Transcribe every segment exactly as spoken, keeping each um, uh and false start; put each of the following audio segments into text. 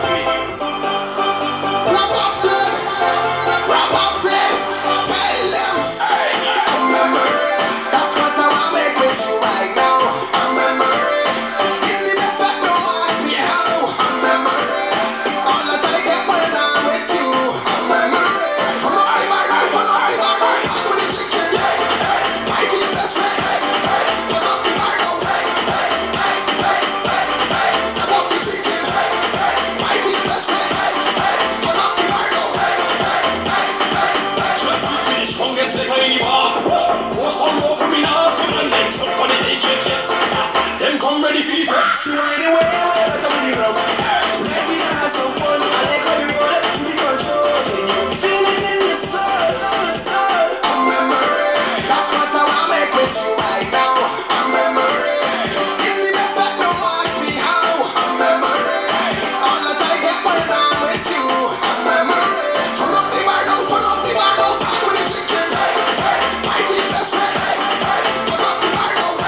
Them come ready for the flex. You ain't away, away, but I'm in the rub. Tonight we gonna have some fun. I like how you roll it to the control. Feel it in your soul, soul. A memory, that's what I wanna make with you right now. A memory, give me best that don't ask me how. A memory, all that I get when I'm with you. A memory, turn up the bar now, turn up the bar now. Start with the drinking. Fight for your best friend. Turn up the bar now.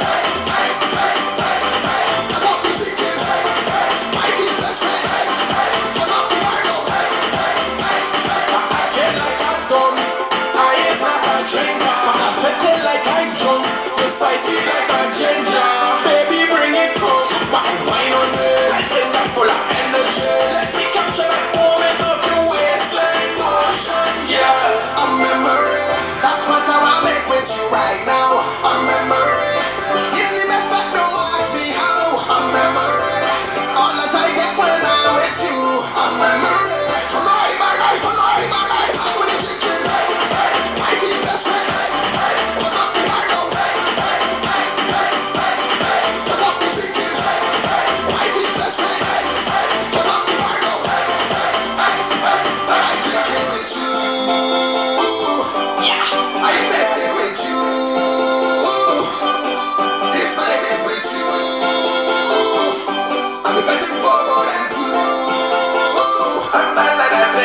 Start up the drinking. Fight for your best friend. Turn up the bar now. I get like I'm done. I is not a drinker. I'm fetting like I'm drunk. You spicy like a ginger. Baby, bring it come. Wine, wine on me. I think I'm full of energy. Let me capture that moment of your waistline motion, yeah. A memory, that's what I wanna make with you right now. A memory, give me best that don't ask me how. A memory, all that I get when I'm with you. A memory, turn up the bar, guy, turn up the bar, guy. Start with the drinking. Fight for your best friend. Turn up the bar now. Start up the drinking. Fight for your best friend. Turn up the bar now. I'm drinking with you. I bet it with you. This night is with you. I'm betting for more than two. I'm not like that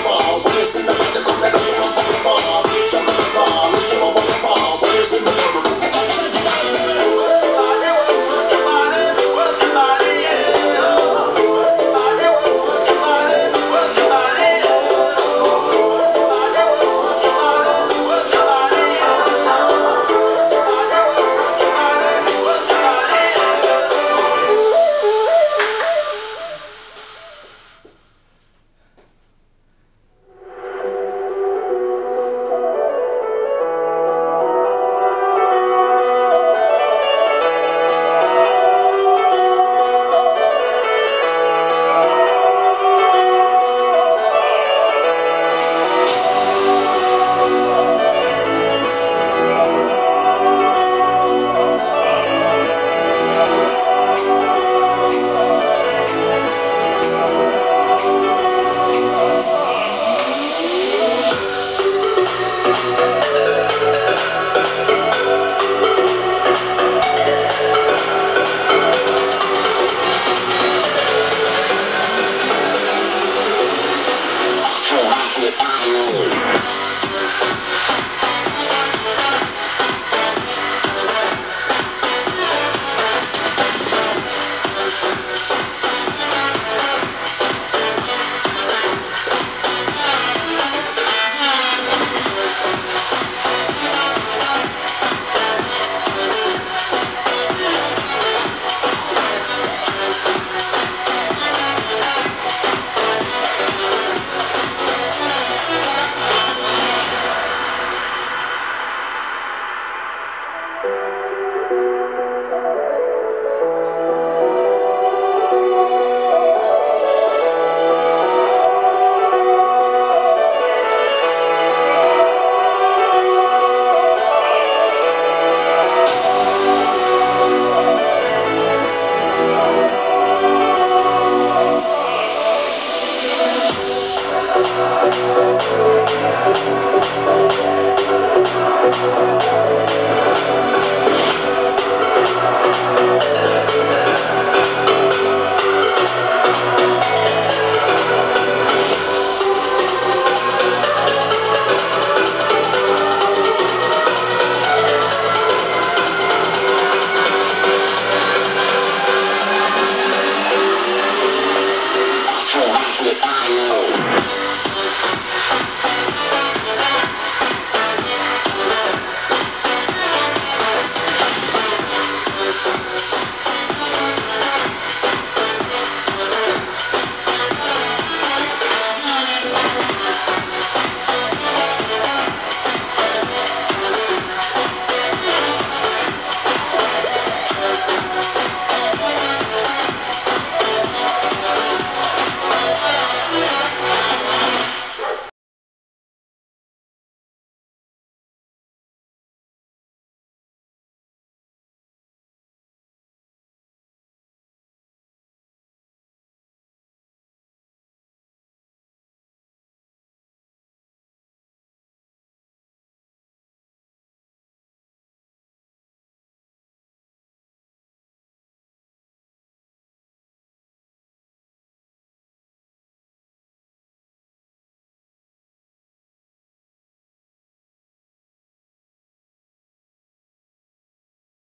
in the